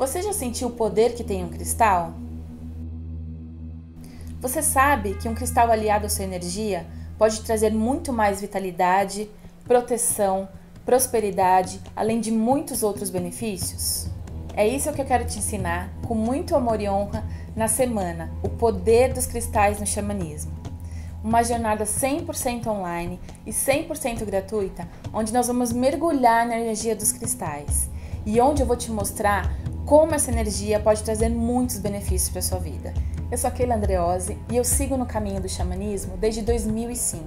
Você já sentiu o poder que tem um cristal? Você sabe que um cristal aliado à sua energia pode trazer muito mais vitalidade, proteção, prosperidade, além de muitos outros benefícios? É isso que eu quero te ensinar com muito amor e honra na semana, o poder dos cristais no xamanismo. Uma jornada 100% online e 100% gratuita, onde nós vamos mergulhar na energia dos cristais e onde eu vou te mostrar como essa energia pode trazer muitos benefícios para a sua vida. Eu sou a Keila Andreozzi e eu sigo no caminho do xamanismo desde 2005.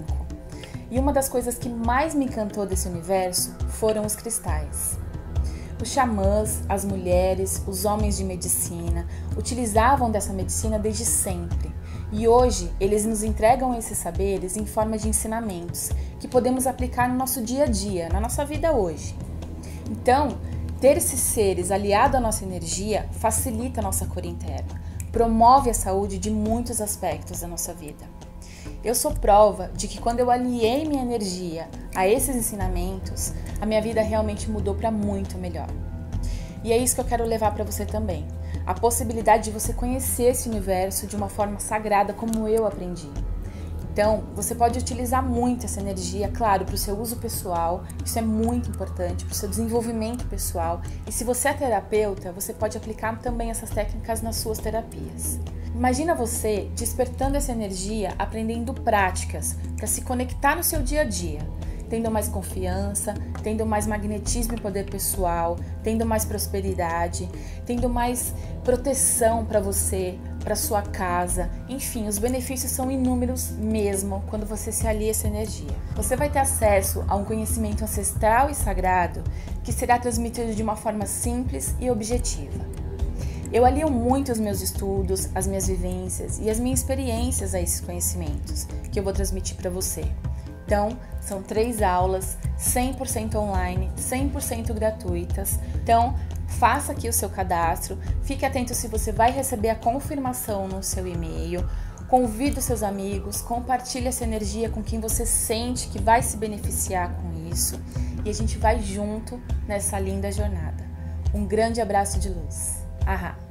E uma das coisas que mais me encantou desse universo foram os cristais. Os xamãs, as mulheres, os homens de medicina utilizavam dessa medicina desde sempre. E hoje eles nos entregam esses saberes em forma de ensinamentos que podemos aplicar no nosso dia a dia, na nossa vida hoje. Então, ter esses seres aliados à nossa energia facilita a nossa cura interna, promove a saúde de muitos aspectos da nossa vida. Eu sou prova de que quando eu aliei minha energia a esses ensinamentos, a minha vida realmente mudou para muito melhor. E é isso que eu quero levar para você também, a possibilidade de você conhecer esse universo de uma forma sagrada como eu aprendi. Então, você pode utilizar muito essa energia, claro, para o seu uso pessoal, isso é muito importante, para o seu desenvolvimento pessoal. E se você é terapeuta, você pode aplicar também essas técnicas nas suas terapias. Imagina você despertando essa energia, aprendendo práticas para se conectar no seu dia a dia, tendo mais confiança, tendo mais magnetismo e poder pessoal, tendo mais prosperidade, tendo mais proteção para você, para sua casa. Enfim, os benefícios são inúmeros mesmo quando você se alia a essa energia. Você vai ter acesso a um conhecimento ancestral e sagrado que será transmitido de uma forma simples e objetiva. Eu alio muito os meus estudos, as minhas vivências e as minhas experiências a esses conhecimentos que eu vou transmitir para você. Então, são 3 aulas 100% online, 100% gratuitas. Então, faça aqui o seu cadastro, fique atento se você vai receber a confirmação no seu e-mail, convide os seus amigos, compartilhe essa energia com quem você sente que vai se beneficiar com isso e a gente vai junto nessa linda jornada. Um grande abraço de luz. Ahá!